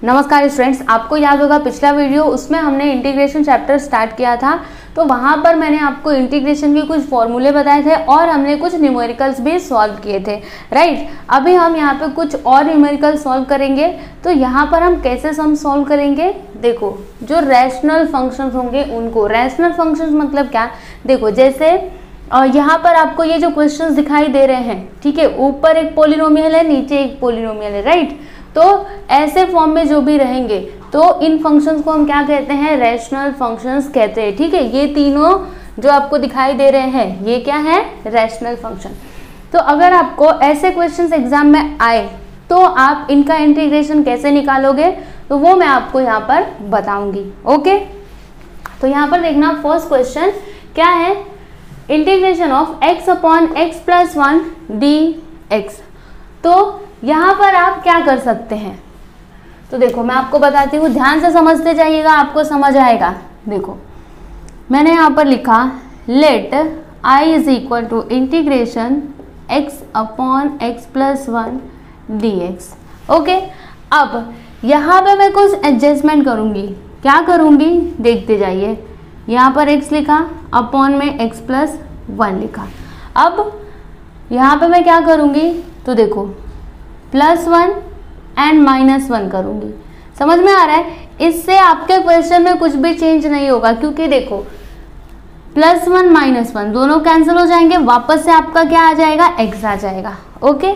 नमस्कार स्टूडेंट्स, आपको याद होगा पिछला वीडियो उसमें हमने इंटीग्रेशन चैप्टर स्टार्ट किया था। तो वहाँ पर मैंने आपको इंटीग्रेशन के कुछ फॉर्मूले बताए थे और हमने कुछ न्यूमेरिकल्स भी सॉल्व किए थे, राइट। अभी हम यहाँ पे कुछ और न्यूमेरिकल सॉल्व करेंगे। तो यहाँ पर हम कैसे सम सॉल्व करेंगे, देखो जो रैशनल फंक्शंस होंगे उनको। रैशनल फंक्शंस मतलब क्या, देखो जैसे यहाँ पर आपको ये जो क्वेश्चंस दिखाई दे रहे हैं, ठीक है, ऊपर एक पॉलिनोमियल है, नीचे एक पॉलिनोमियल है, राइट। तो ऐसे फॉर्म में जो भी रहेंगे तो इन फंक्शंस को हम क्या कहते हैं, रैशनल फंक्शंस कहते हैं, ठीक है। ये तीनों जो आपको दिखाई दे रहे हैं ये क्या है, रैशनल फंक्शन। तो अगर आपको ऐसे क्वेश्चंस एग्जाम में आए तो आप इनका इंटीग्रेशन कैसे निकालोगे, तो वो मैं आपको यहाँ पर बताऊंगी, ओके। तो यहाँ पर देखना, फर्स्ट क्वेश्चन क्या है, integration of x upon x plus 1 dx। तो यहाँ पर आप क्या कर सकते हैं, तो देखो मैं आपको बताती हूँ, ध्यान से समझते जाइएगा, आपको समझ आएगा। देखो मैंने यहाँ पर लिखा let I is equal to integration x upon x plus 1 dx, okay. अब यहाँ पे मैं कुछ एडजस्टमेंट करूँगी, क्या करूँगी देखते जाइए। यहाँ पर x लिखा, अपॉन में x प्लस 1 लिखा। अब यहाँ पे मैं क्या करूँगी, तो देखो +1 एंड -1 करूँगी। समझ में आ रहा है, इससे आपके क्वेश्चन में कुछ भी चेंज नहीं होगा, क्योंकि देखो +1 -1 दोनों कैंसिल हो जाएंगे, वापस से आपका क्या आ जाएगा, x आ जाएगा, ओके।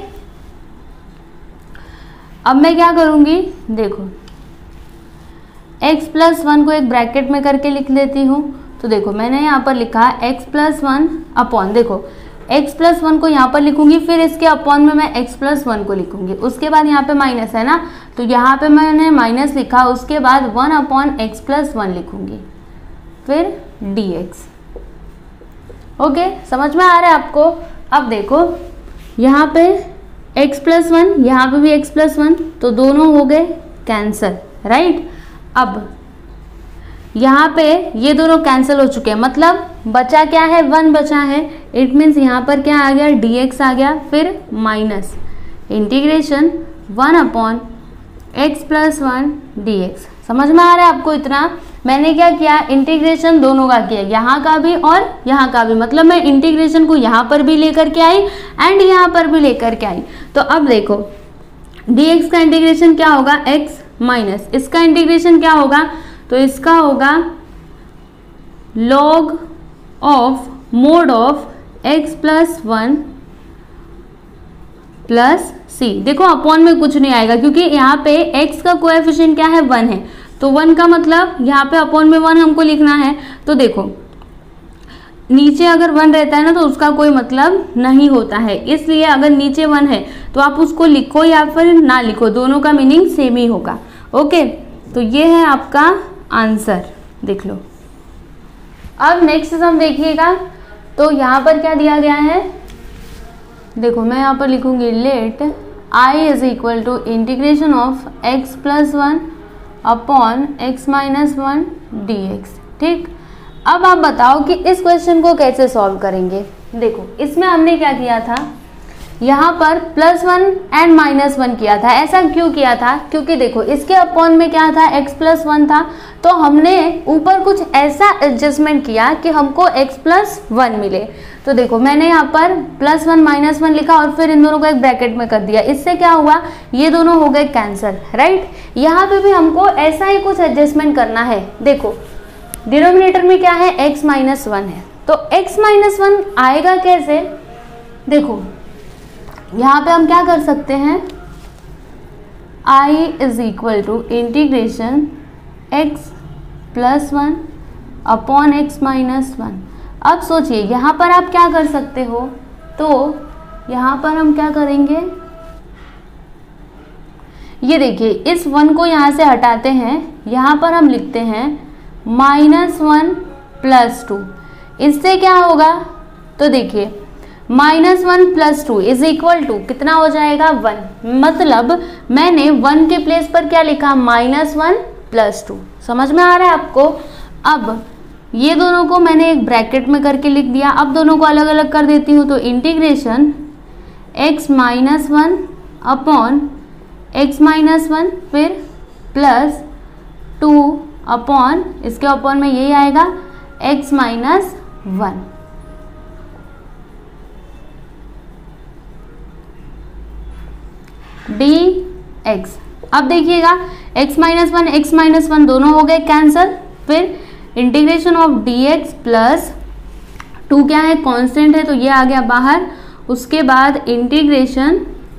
अब मैं क्या करूँगी, देखो x प्लस 1 को एक ब्रैकेट में करके लिख लेती हूँ। तो देखो मैंने यहाँ पर लिखा x प्लस 1 अपॉन, देखो x प्लस 1 को यहाँ पर लिखूंगी, फिर इसके अपॉन में मैं x प्लस 1 को लिखूंगी, उसके बाद यहाँ पे माइनस है ना, तो यहाँ पे मैंने माइनस लिखा, उसके बाद 1 अपॉन x प्लस 1 लिखूंगी, फिर dx, ओके। समझ में आ रहा है आपको। अब देखो यहाँ पे x प्लस 1, यहाँ पे भी x प्लस 1, तो दोनों हो गए कैंसिल, राइट। अब यहाँ पे ये दोनों कैंसिल हो चुके हैं, मतलब बचा क्या है, 1 बचा है। इट मीन्स यहाँ पर क्या आ गया, dx आ गया, फिर minus integration 1 upon x plus 1 dx। समझ में आ रहा है आपको इतना। मैंने क्या किया, इंटीग्रेशन दोनों का किया, यहाँ का भी और यहाँ का भी, मतलब मैं इंटीग्रेशन को यहाँ पर भी लेकर के आई एंड यहाँ पर भी लेकर के आई। तो अब देखो dx का इंटीग्रेशन क्या होगा, x माइनस इसका इंटीग्रेशन क्या होगा, तो इसका होगा log of mod of x plus 1 plus c। देखो अपॉन में कुछ नहीं आएगा, क्योंकि यहाँ पे x का कोएफिशिएंट क्या है, 1 है, तो 1 का मतलब यहाँ पे अपॉन में 1 हमको लिखना है। तो देखो नीचे अगर 1 रहता है ना, तो उसका कोई मतलब नहीं होता है, इसलिए अगर नीचे 1 है तो आप उसको लिखो या फिर ना लिखो, दोनों का मीनिंग सेम ही होगा, ओके। तो ये है आपका आंसर, देख लो। अब नेक्स्ट सम देखिएगा, तो यहाँ पर क्या दिया गया है, देखो मैं यहाँ पर लिखूंगी let I is equal to integration of x plus 1 upon x minus 1 dx, ठीक। अब आप बताओ कि इस क्वेश्चन को कैसे सॉल्व करेंगे। देखो इसमें हमने क्या किया था, यहाँ पर +1 एंड -1 किया था। ऐसा क्यों किया था, क्योंकि देखो इसके अपॉन में क्या था, x प्लस 1 था, तो हमने ऊपर कुछ ऐसा एडजस्टमेंट किया कि हमको x प्लस 1 मिले। तो देखो मैंने यहाँ पर +1 -1 लिखा और फिर इन दोनों को एक ब्रैकेट में कर दिया, इससे क्या हुआ, ये दोनों हो गए कैंसिल, राइट। यहाँ पे भी हमको ऐसा ही कुछ एडजस्टमेंट करना है। देखो डिनोमिनेटर में क्या है, x माइनस 1 है, तो x माइनस 1 आएगा कैसे, देखो यहाँ पे हम क्या कर सकते हैं, I is equal to integration x plus 1 upon x minus 1। अब सोचिए यहाँ पर आप क्या कर सकते हो, तो यहाँ पर हम क्या करेंगे, ये देखिए इस 1 को यहाँ से हटाते हैं, यहाँ पर हम लिखते हैं -1 प्लस 2। इससे क्या होगा, तो देखिए -1 प्लस 2 इज इक्वल टू कितना हो जाएगा, 1। मतलब मैंने 1 के प्लेस पर क्या लिखा, -1 प्लस 2। समझ में आ रहा है आपको। अब ये दोनों को मैंने एक ब्रैकेट में करके लिख दिया। अब दोनों को अलग अलग कर देती हूँ, तो integration x minus 1 upon x minus 1 फिर प्लस 2 अपॉन, इसके अपॉन में यही आएगा x माइनस 1। dx। अब देखिएगा x माइनस वन दोनों हो गए कैंसल, फिर इंटीग्रेशन ऑफ dx प्लस 2 क्या है, कांस्टेंट है तो ये आ गया बाहर। उसके बाद integration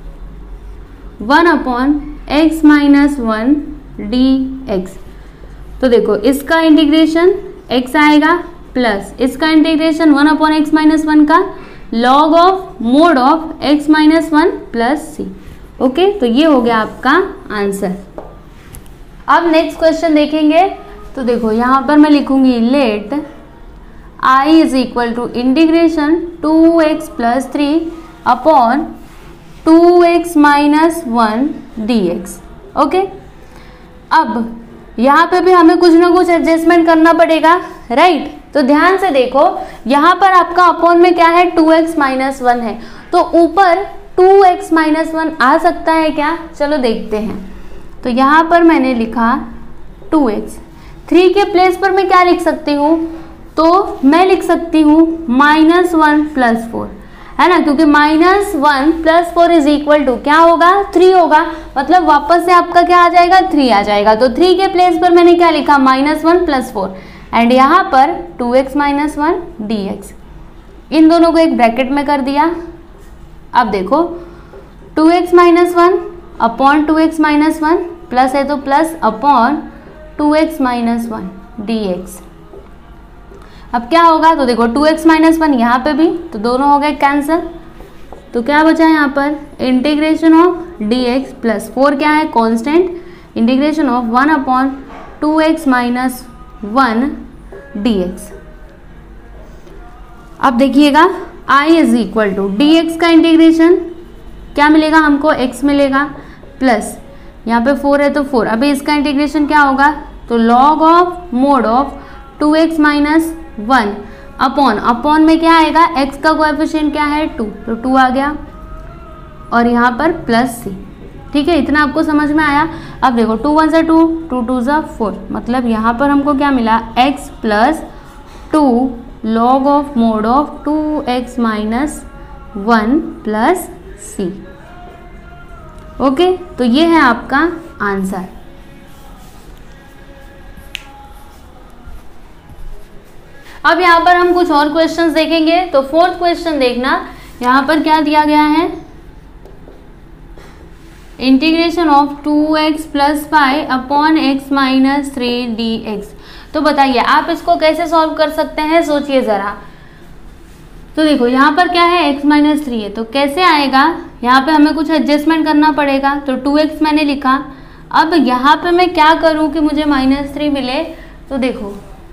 1 upon x minus 1 dx। तो देखो इसका इंटीग्रेशन x आएगा प्लस इसका इंटीग्रेशन 1 अपॉन x माइनस 1 का log of mod of x minus 1 plus c। Okay, तो ये हो गया आपका आंसर। अब नेक्स्ट क्वेश्चन देखेंगे। तो देखो यहाँ पर मैं लिखूंगी let I is equal to integration 2x plus 3 upon 2x minus 1 dx। Okay, अब यहाँ पे भी हमें कुछ ना कुछ एडजस्टमेंट करना पड़ेगा, राइट। तो ध्यान से देखो यहाँ पर आपका अपॉन में क्या है, 2x माइनस 1 है, तो ऊपर 2x माइनस 1 आ सकता है क्या, चलो देखते हैं। तो यहाँ पर मैंने लिखा 2x, 3 के प्लेस पर मैं क्या लिख सकती हूँ, तो मैं लिख सकती हूँ -1 प्लस 4, है ना, क्योंकि -1 प्लस 4 इज इक्वल टू क्या होगा, 3 होगा, मतलब वापस से आपका क्या आ जाएगा, 3 आ जाएगा। तो 3 के प्लेस पर मैंने क्या लिखा, -1 प्लस 4 एंड यहाँ पर 2x माइनस 1 dx। इन दोनों को एक ब्रैकेट में कर दिया। अब देखो 2x minus 1 upon 2x minus 1 plus है तो plus upon 2x minus 1 dx। अब क्या होगा, तो देखो 2x माइनस 1 यहाँ पे भी, तो दोनों हो गए कैंसिल। तो क्या बचा यहाँ पर, इंटीग्रेशन ऑफ dx प्लस 4 क्या है, constant, integration of 1 upon 2x minus 1 dx। अब देखिएगा I is equal to dx का इंटीग्रेशन क्या मिलेगा हमको, x मिलेगा, प्लस यहाँ पे 4 है तो 4, अभी इसका इंटीग्रेशन क्या होगा, तो log of mod of 2x minus 1 upon में क्या आएगा, x का कोएफिशिएंट क्या है 2, तो 2 आ गया और यहाँ पर प्लस c। ठीक है, इतना आपको समझ में आया। अब देखो 2 1 2, 2 2 4, मतलब यहाँ पर हमको क्या मिला, x plus 2 log of mod of 2x minus 1 plus c। Okay, तो ये है आपका आंसर। अब यहाँ पर हम कुछ और क्वेश्चंस देखेंगे। तो फोर्थ क्वेश्चन देखना, यहाँ पर क्या दिया गया है, integration of 2x plus 5 upon x minus 3 dx। तो बताइए आप इसको कैसे सॉल्व कर सकते हैं, सोचिए ज़रा। तो देखो यहाँ पर क्या है, x माइनस 3 है, तो कैसे आएगा, यहाँ पे हमें कुछ एडजस्टमेंट करना पड़ेगा। तो 2x मैंने लिखा, अब यहाँ पे मैं क्या करूँ कि मुझे -3 मिले। तो देखो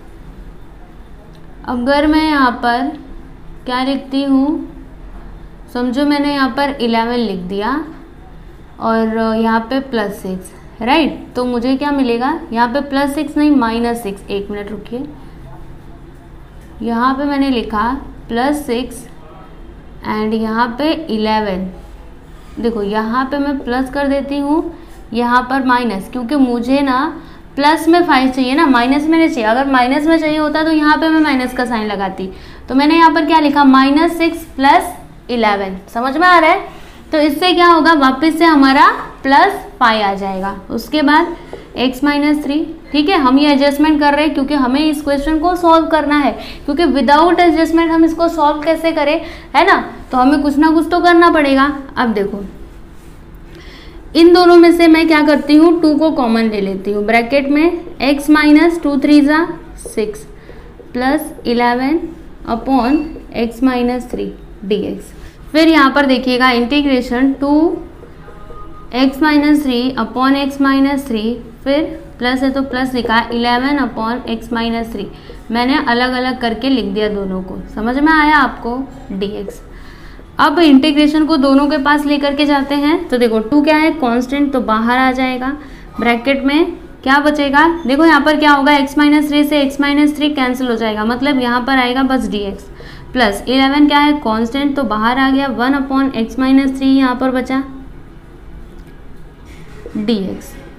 अगर मैं यहाँ पर क्या लिखती हूँ, समझो मैंने यहाँ पर 11 लिख दिया और यहाँ पे +6, राइट। तो मुझे क्या मिलेगा, यहाँ पे +6 नहीं -6, एक मिनट रुकिए, यहाँ पे मैंने लिखा +6 एंड यहाँ पे 11। देखो यहाँ पे मैं प्लस कर देती हूँ, यहाँ पर माइनस, क्योंकि मुझे ना प्लस में 5 चाहिए ना, माइनस में नहीं चाहिए। अगर माइनस में चाहिए होता तो यहाँ पे मैं माइनस का साइन लगाती। तो मैंने यहाँ पर क्या लिखा, -6 प्लस 11। समझ में आ रहा है। तो इससे क्या होगा, वापस से हमारा +5 आ जाएगा। उसके बाद x माइनस 3। ठीक है, हम ये एडजस्टमेंट कर रहे हैं क्योंकि हमें इस क्वेश्चन को सॉल्व करना है, क्योंकि विदाउट एडजस्टमेंट हम इसको सॉल्व कैसे करें, है ना। तो हमें कुछ ना कुछ तो करना पड़ेगा। अब देखो इन दोनों में से मैं क्या करती हूँ, 2 को कॉमन ले लेती हूँ, ब्रैकेट में x minus 2 3 6 plus 11 upon x minus 3 dx। फिर यहाँ पर देखिएगा integration 2x minus 3 upon x minus 3, फिर प्लस है तो प्लस लिखा 11 अपॉन x माइनस 3। मैंने अलग अलग करके लिख दिया दोनों को, समझ में आया आपको, dx। अब इंटीग्रेशन को दोनों के पास लेकर के जाते हैं। तो देखो 2 क्या है, कांस्टेंट, तो बाहर आ जाएगा। ब्रैकेट में क्या बचेगा, देखो यहाँ पर क्या होगा, x माइनस 3 से x माइनस 3 कैंसिल हो जाएगा, मतलब यहाँ पर आएगा बस dx। प्लस 11 क्या है, कांस्टेंट, तो बाहर आ गया 1 अपॉन x माइनस 3, यहाँ पर बचा dx।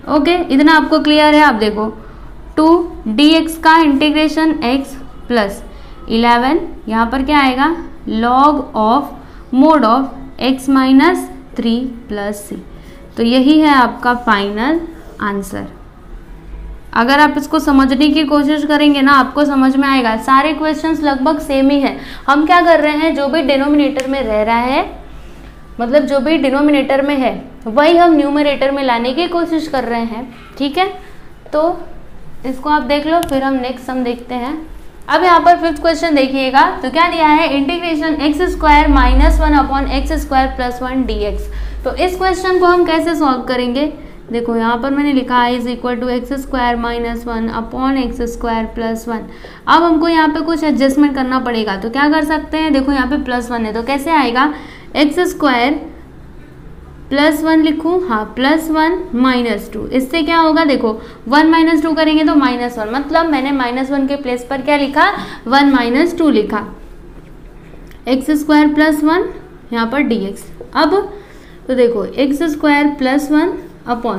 ओके, इतना आपको क्लियर है। आप देखो 2dx का इंटीग्रेशन x प्लस 11, यहाँ पर क्या आएगा log of mod of x minus 3 plus c। तो यही है आपका फाइनल आंसर। अगर आप इसको समझने की कोशिश करेंगे ना आपको समझ में आएगा। सारे क्वेश्चंस लगभग सेम ही है। हम क्या कर रहे हैं, जो भी डिनोमिनेटर में रह रहा है, मतलब जो भी डिनोमिनेटर में है वही हम न्यूमरेटर में लाने की कोशिश कर रहे हैं। ठीक है, तो इसको आप देख लो, फिर हम नेक्स्ट सम देखते हैं। अब यहाँ पर 5th क्वेश्चन देखिएगा। तो क्या दिया है, integration x square minus 1 upon x square plus 1 dx। तो इस क्वेश्चन को हम कैसे सॉल्व करेंगे, देखो यहाँ पर मैंने लिखा है is equal to x square minus 1 upon x square plus 1। अब हमको यहाँ पे कुछ एडजस्टमेंट करना पड़ेगा। तो क्या कर सकते हैं, देखो यहाँ पे प्लस 1 है तो कैसे आएगा, एक्स स्क्वायर प्लस 1 लिखूँ, हाँ प्लस 1 माइनस 2। इससे क्या होगा, देखो 1 माइनस 2 करेंगे तो माइनस 1, मतलब मैंने माइनस 1 के प्लेस पर क्या लिखा 1 माइनस 2 लिखा। एक्स स्क्वायर प्लस 1 यहाँ पर dx। अब तो देखो x square plus 1 upon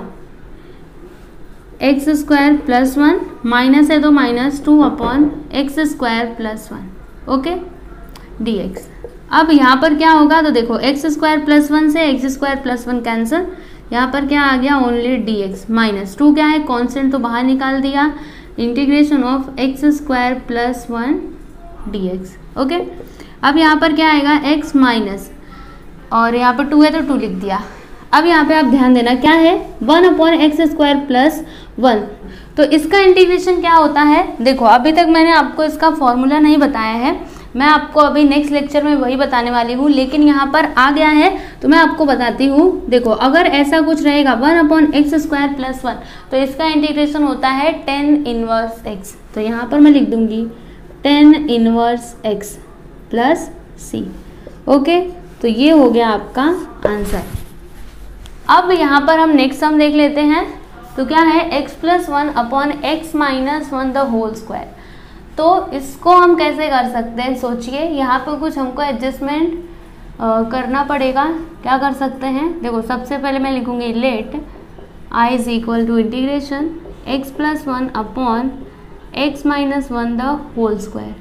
x square plus 1 minus है तो minus 2 upon x square plus 1 okay dx। अब यहाँ पर क्या होगा, तो देखो एक्स स्क्वायर प्लस 1 से एक्स स्क्वायर प्लस 1 कैंसिल, यहाँ पर क्या आ गया ओनली dx। माइनस 2 क्या है कांस्टेंट तो बाहर निकाल दिया, integration of x square plus 1 dx okay. अब यहाँ पर क्या आएगा x माइनस, और यहाँ पर 2 है तो 2 लिख दिया। अब यहाँ पे आप ध्यान देना क्या है 1 अपॉन एक्स स्क्वायर प्लस 1। तो इसका इंटीग्रेशन क्या होता है, देखो अभी तक मैंने आपको इसका फॉर्मूला नहीं बताया है, मैं आपको अभी नेक्स्ट लेक्चर में वही बताने वाली हूँ, लेकिन यहाँ पर आ गया है तो मैं आपको बताती हूँ। देखो अगर ऐसा कुछ रहेगा 1 अपॉन एक्स स्क्वायर प्लस 1 तो इसका इंटीग्रेशन होता है tan इनवर्स x। तो यहाँ पर मैं लिख दूंगी tan inverse x plus c okay. तो ये हो गया आपका आंसर। अब यहाँ पर हम नेक्स्ट सम देख लेते हैं। तो क्या है x plus 1 upon x minus 1 the whole square. तो इसको हम कैसे कर सकते हैं, सोचिए यहाँ पर कुछ हमको एडजस्टमेंट करना पड़ेगा। क्या कर सकते हैं, देखो सबसे पहले मैं लिखूंगी let i is equal to integration x plus 1 upon x minus 1 the whole square.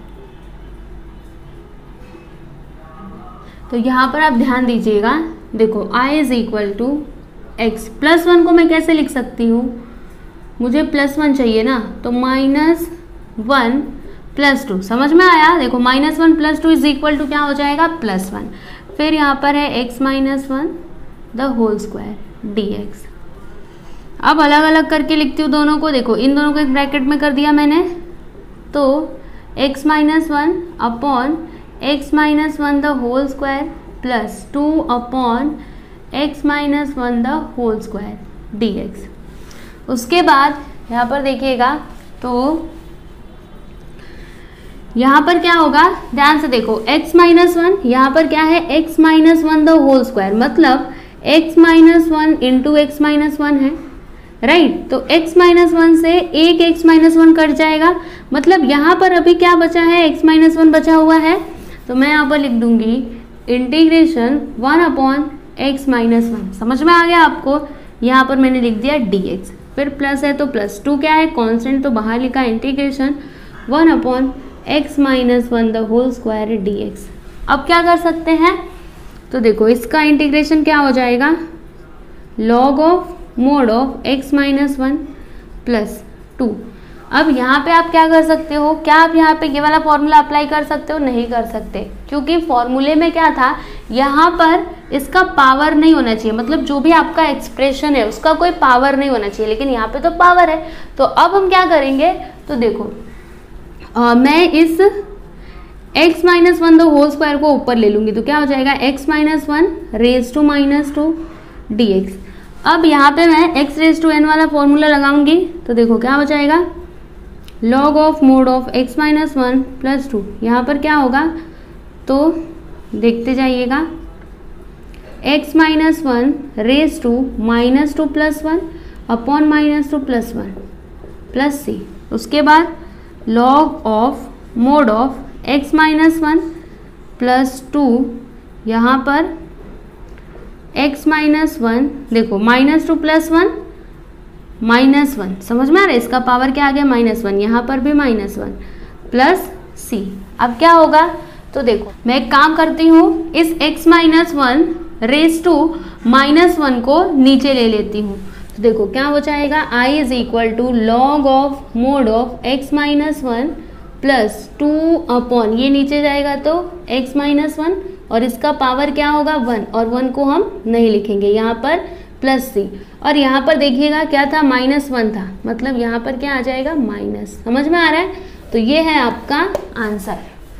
तो यहाँ पर आप ध्यान दीजिएगा, देखो i is equal to x plus 1 को मैं कैसे लिख सकती हूँ, मुझे प्लस 1 चाहिए ना, तो माइनस 1 प्लस 2, समझ में आया। देखो minus 1 plus 2 is equal to क्या हो जाएगा प्लस 1। फिर यहाँ पर है x minus 1 the whole square dx। अब अलग अलग करके लिखती हूँ दोनों को। देखो इन दोनों को एक ब्रैकेट में कर दिया मैंने, तो x minus 1 upon x minus 1 the whole square plus 2 upon x minus 1 the whole square dx। उसके बाद यहाँ पर देखिएगा, तो यहाँ पर क्या होगा, ध्यान से देखो x माइनस 1, यहाँ पर क्या है x minus 1 the whole square, मतलब x minus 1 into x minus 1 है राइट। तो x माइनस 1 से एक x माइनस 1 कट जाएगा, मतलब यहाँ पर अभी क्या बचा है x माइनस 1 बचा हुआ है। तो मैं यहाँ पर लिख दूंगी इंटीग्रेशन 1 अपॉन एक्स माइनस 1। समझ में आ गया आपको, यहाँ पर मैंने लिख दिया dx। फिर प्लस है तो प्लस 2 क्या है कांस्टेंट तो बाहर लिखा integration 1 upon x minus 1 the whole square dx। अब क्या कर सकते हैं, तो देखो इसका इंटीग्रेशन क्या हो जाएगा log of mod of x minus 1 plus 2। अब यहाँ पे आप क्या कर सकते हो, क्या आप यहाँ पे ये वाला फॉर्मूला अप्लाई कर सकते हो, नहीं कर सकते, क्योंकि फॉर्मूले में क्या था, यहाँ पर इसका पावर नहीं होना चाहिए, मतलब जो भी आपका एक्सप्रेशन है उसका कोई पावर नहीं होना चाहिए, लेकिन यहाँ पे तो पावर है। तो अब हम क्या करेंगे, तो देखो मैं इस x minus 1 the whole square को ऊपर ले लूंगी, तो क्या हो जाएगा x minus 1 raise to minus 2 dx। अब यहाँ पे मैं x रेज टू n वाला फॉर्मूला लगाऊंगी, तो देखो क्या हो जाएगा log of mod of x minus 1 plus 2। यहाँ पर क्या होगा, तो देखते जाइएगा x minus 1 raise to minus 2 plus 1 upon minus 2 plus 1 plus c। उसके बाद log of mod of x minus 1 plus 2, यहाँ पर x माइनस 1 देखो माइनस 2 प्लस 1 -1, समझ में आ रहा है, इसका पावर क्या आ गया -1, यहाँ पर भी -1 प्लस c। अब क्या होगा, तो देखो मैं एक काम करती हूँ, इस x -1 रेज टू -1 को नीचे ले लेती हूँ। तो देखो क्या हो जाएगा, I is equal to log of mod of x -1 plus 2 upon, ये नीचे जाएगा तो x -1 और इसका पावर क्या होगा 1, और 1 को हम नहीं लिखेंगे, यहाँ पर प्लस c। और यहाँ पर देखिएगा क्या था, -1 था, मतलब यहाँ पर क्या आ जाएगा माइनस। समझ में आ रहा है, तो ये है आपका आंसर।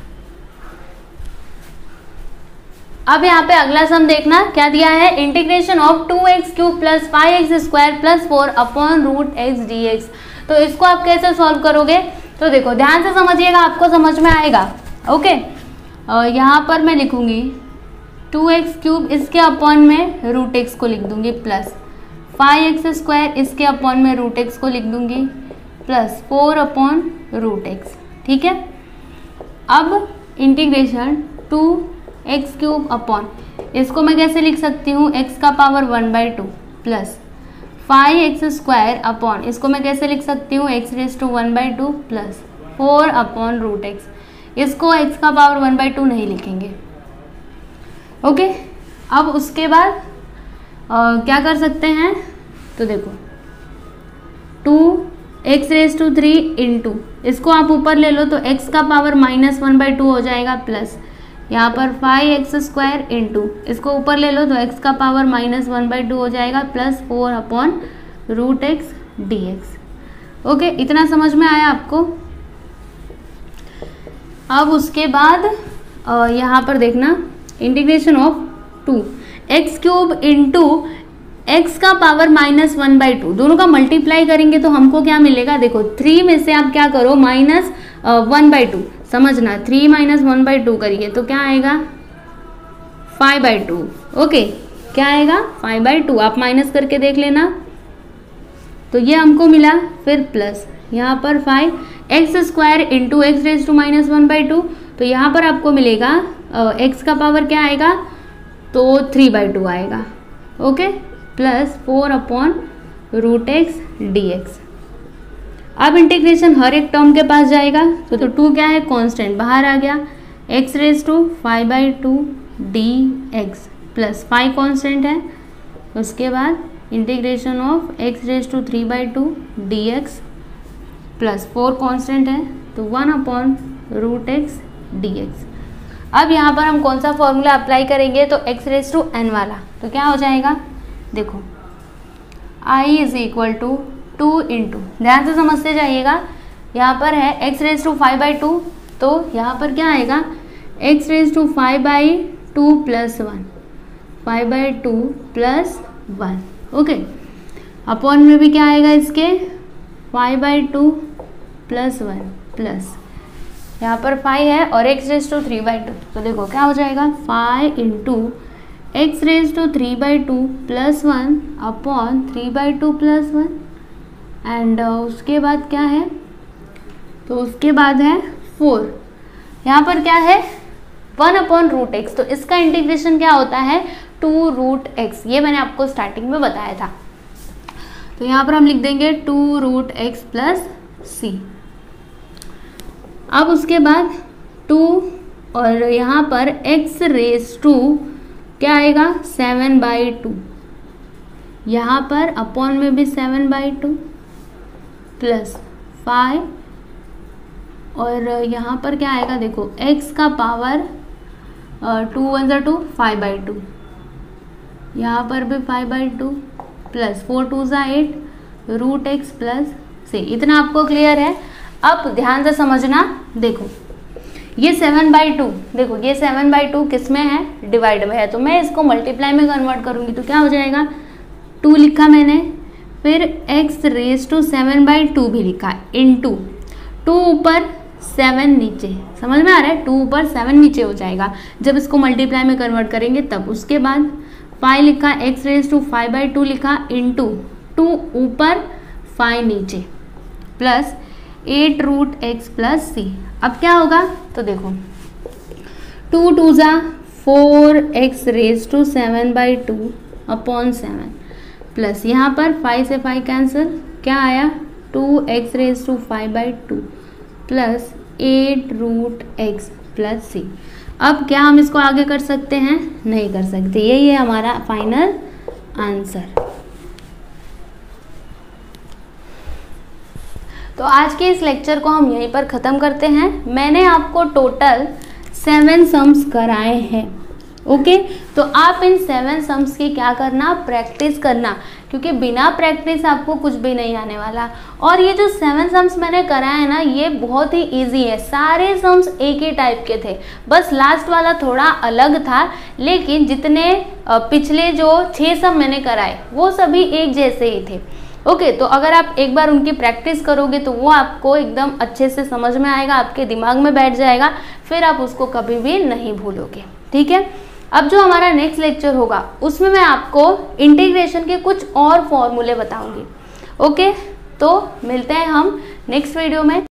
अब यहाँ पे अगला सम देखना क्या दिया है, integration of 2x³ plus 5x² plus 4 upon root x dx। तो इसको आप कैसे सॉल्व करोगे, तो देखो ध्यान से समझिएगा, आपको समझ में आएगा। ओके, यहाँ पर मैं लिखूंगी 2x³ इसके अपॉन में रूट x को लिख दूंगी प्लस 5x² इसके अपॉन में रूट x को लिख दूंगी प्लस 4 अपॉन रूट x। ठीक है, अब इंटीग्रेशन 2x³ अपॉन, इसको मैं कैसे लिख सकती हूँ, x का पावर 1/2 प्लस 5x² अपॉन, इसको मैं कैसे लिख सकती हूँ, x raise to 1/2 plus 4 upon root x। इसको x का पावर 1/2 नहीं लिखेंगे। ओके, अब उसके बाद क्या कर सकते हैं, तो देखो 2x रेज टू 3 इंटू, इसको आप ऊपर ले लो तो x का पावर -1/2 हो जाएगा प्लस यहाँ पर 5x² इंटू, इसको ऊपर ले लो तो x का पावर -1/2 हो जाएगा plus 4 upon root x dx। Okay, इतना समझ में आया आपको। अब उसके बाद यहाँ पर देखना, integration of 2x³ into x का पावर -1/2, दोनों का मल्टीप्लाई करेंगे तो हमको क्या मिलेगा, देखो 3 में से आप क्या करो -1/2, समझना 3 - 1/2 करिए तो क्या आएगा 5/2। ओके, क्या आएगा 5/2, आप माइनस करके देख लेना, तो ये हमको मिला। फिर प्लस यहाँ पर 5x² into x raise to -1/2, तो यहाँ पर आपको मिलेगा x का पावर क्या आएगा, तो 3/2 आएगा। Okay, plus 4 upon root x dx। अब इंटीग्रेशन हर एक टर्म के पास जाएगा, तो 2 क्या है कांस्टेंट, बाहर आ गया, x raise to 5/2 dx plus 5 constant है। उसके बाद integration of x raise to 3/2 dx plus 4 constant है, तो 1 अपॉन रूट x dx। अब यहाँ पर हम कौन सा फॉर्मूला अप्लाई करेंगे, तो x रेज टू n वाला, तो क्या हो जाएगा, देखो I is equal to 2 into, ध्यान से समझते जाइएगा, यहाँ पर है x रेज टू 5/2, तो यहाँ पर क्या आएगा x raise to 5/2 plus 1, 5/2 plus 1। Okay, upon में भी क्या आएगा इसके 5/2 प्लस 1 प्लस यहाँ पर 5 है और x रेज टू 3/2, तो देखो क्या हो जाएगा 5 into x raise to 3/2 plus 1 upon 3/2 plus 1 and उसके बाद क्या है, तो उसके बाद है 4, यहाँ पर क्या है 1 अपॉन रूट x, तो इसका इंटीग्रेशन क्या होता है 2 रूट x, ये मैंने आपको स्टार्टिंग में बताया था। तो यहाँ पर हम लिख देंगे 2 रूट x प्लस c। अब उसके बाद 2 और यहाँ पर x रेज टू क्या आएगा 7/2, यहाँ पर अपॉन में भी 7/2 प्लस 5 और यहाँ पर क्या आएगा, देखो x का पावर 2 1 जा 2 5/2, यहाँ पर भी 5/2 प्लस 4 2 जा 8 रूट x प्लस c। इतना आपको क्लियर है। अब ध्यान से समझना, देखो ये 7/2, देखो ये 7/2 किस में है, डिवाइड में है, तो मैं इसको मल्टीप्लाई में कन्वर्ट करूँगी तो क्या हो जाएगा 2 लिखा मैंने, फिर x रेज टू 7/2 भी लिखा इंटू 2 ऊपर 7 नीचे, समझ में आ रहा है, 2 ऊपर 7 नीचे हो जाएगा जब इसको मल्टीप्लाई में कन्वर्ट करेंगे तब। उसके बाद 5 लिखा, x रेज टू 5/2 लिखा इंटू 2 ऊपर 5 नीचे plus 8 root x plus c। अब क्या होगा, तो देखो 2 2 जा 4x raise to 7/2 upon 7 plus यहाँ पर 5 से 5 कैंसिल क्या आया 2x⁵ plus 8√x plus c। अब क्या हम इसको आगे कर सकते हैं? नहीं कर सकते। यही है हमारा फाइनल आंसर। तो आज के इस लेक्चर को हम यहीं पर ख़त्म करते हैं। मैंने आपको टोटल 7 सम्स कराए हैं। ओके, तो आप इन 7 सम्स की क्या करना? प्रैक्टिस करना, क्योंकि बिना प्रैक्टिस आपको कुछ भी नहीं आने वाला। और ये जो 7 सम्स मैंने कराए हैं ना, ये बहुत ही इजी है। सारे सम्स एक ही टाइप के थे, बस लास्ट वाला थोड़ा अलग था, लेकिन जितने पिछले जो 6 सम मैंने कराए वो सभी एक जैसे ही थे। ओके, तो अगर आप एक बार उनकी प्रैक्टिस करोगे तो वो आपको एकदम अच्छे से समझ में आएगा, आपके दिमाग में बैठ जाएगा, फिर आप उसको कभी भी नहीं भूलोगे। ठीक है, अब जो हमारा नेक्स्ट लेक्चर होगा उसमें मैं आपको इंटीग्रेशन के कुछ और फॉर्मूले बताऊंगी। ओके, तो मिलते हैं हम नेक्स्ट वीडियो में।